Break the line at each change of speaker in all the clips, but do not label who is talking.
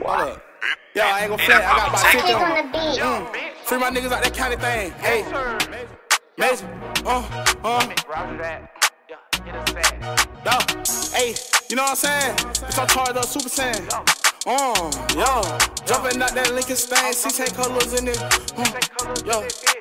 Hold up. Yo, I ain't gon' flat. I got about 50 on the beat. Free my niggas out that kind of thing. Hey, Major. Yo, hey, you know what I'm saying? Bitch, I'm charged up Super Saiyan. Yo, jumping out that Lincoln stain, 16 colors in it. Yo,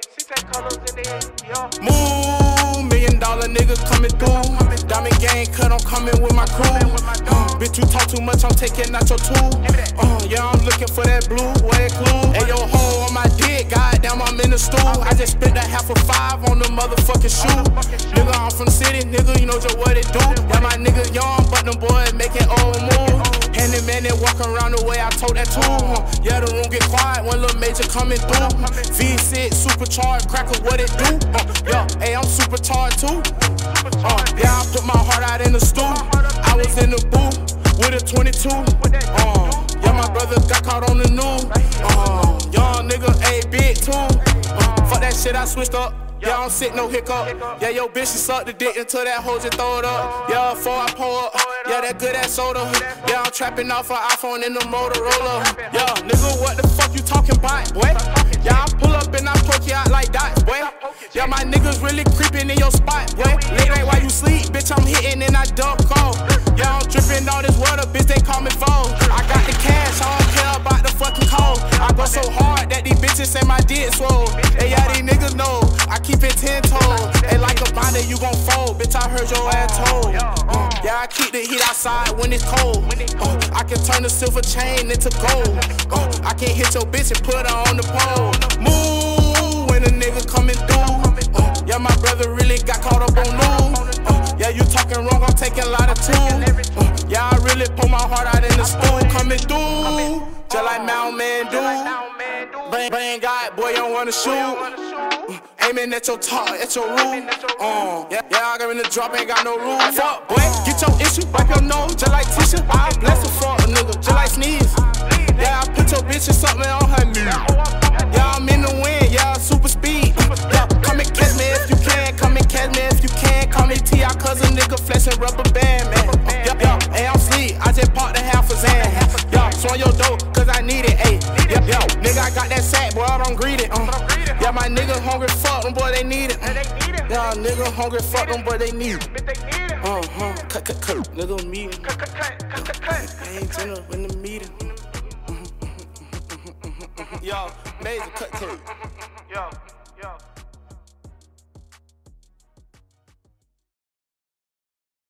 $1 million nigga coming through. Diamond gang cut, I'm coming with my crew. Bitch, you talk too much, I'm taking out your tool. Yeah, I'm looking for that blue, where it clue. Hey, yo, hoe on my dick, goddamn, I'm in the stool. I just spent a half of 5 on the motherfucking shoe. Nigga, I'm from the city, nigga, you know just what it do. Yeah, my nigga young, but them boys making old moves. Handyman that walk around the way I told that tool. Yeah, the room get quiet when little Major coming through. V6, supercharged, cracker, what it do? Yeah, hey, I'm supercharged too. Yeah, I put my heart out in the stool. I was in the booth with a 22. Yeah, my brother got caught on the news. Young nigga, ayy, big too. Fuck that shit, I switched up. Yeah, I don't sit no hiccup. Yeah, yo, bitch, she suck the dick until that hoe just throw it up. Yeah, before I pull up. Yeah, that good ass soda. Yeah, I'm trapping off an iPhone in the Motorola. Yeah, nigga, what the fuck you talking about, boy? Yeah, I pull up and I poke you out like dots, boy. Yeah, my niggas really creeping in your spot, boy. Late night while you sleep, bitch, I'm hitting and I dump call. Yeah, I'm dripping all this water, bitch, they call me Vogue. I got the cash, I don't care about the fucking code. I go so hard that these bitches say my dick swole. Hey, yeah, these niggas know I keep it 10 toes. Hey, like a binder, you gon' fold, bitch, I heard your ass told. Yeah, I keep the heat outside when it's cold. I can turn the silver chain into gold. I can hit your bitch and put her on the pole. Move when a nigga coming through. Yeah, my brother really got caught up on news. Yeah, you talking wrong, I'm taking a lot of tools. Yeah, I really pull my heart out in the stool. Coming through, just like Mountain Man do. Bang God, boy, you don't wanna shoot. Aiming at your top, at your roof. Yeah, I got in the drop, ain't got no room. Fuck, boy, get your issue, wipe your nose, just like tissue. I bless her for a nigga, just like sneeze. Yeah, I put your bitch in something on her knee. Yeah, I'm in the wind, yeah, super speed. Yeah, come and catch me if you can, come and catch me if you can. Call me T.I. cause a nigga flexing rubber band, man. Yeah, hey, I'm sleep, I just parked the half a Zan. Yeah, swung your dough, cause I need it, ayy. Yeah, nigga, I got that sack, boy, I don't greet it. Yeah, my nigga hungry, fuck them, boy, they need it. Yeah, nigga hungry, fuck them, boy, they need it. Cut, nigga, meeting. I ain't dinner in the meeting. Yo, Major, cut. Yo.